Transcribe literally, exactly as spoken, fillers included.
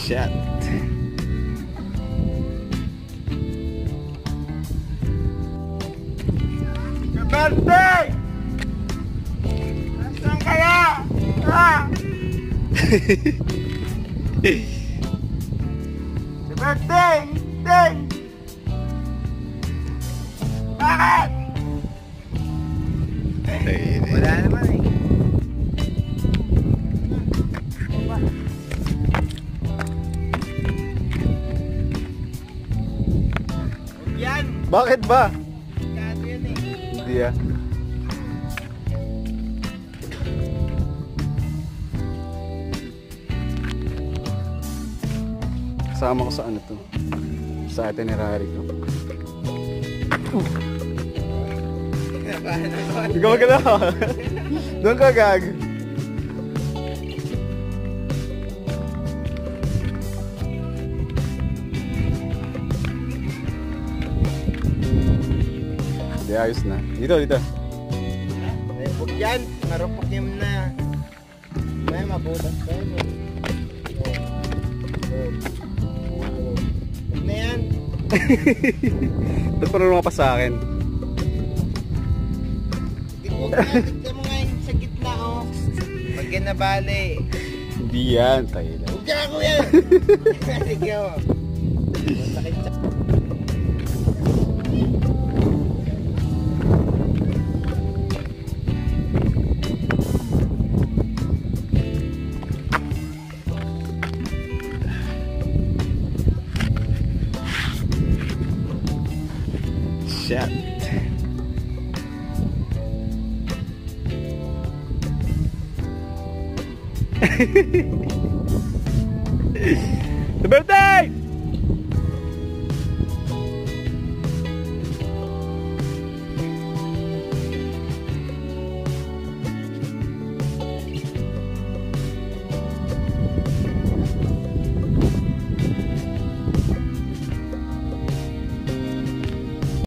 Shot. Your birthday! Nasaan kaya? Ah! Your birthday! Day! Bakit? Wala naman eh. Yan! Bakit ba? Kato yan eh. Hindi ah. Kasama ko sa ano to, sa itinerary ko. Ikaw ka na. Doon ka gag. Di ayos na. Dito, dito. Huwag yan. Marupok yung na. May mabutas pa yun. Oh. Oh. Oh. Huwag na yan. Ba't parang pa sa akin? Huwag na. Tignan mo nga yung sa gitna oh. Pag yan nabali. Hindi yan. Tayo lang. Huwag ka ako yan. Sige oh. Masakit siya. Shot. The birthday!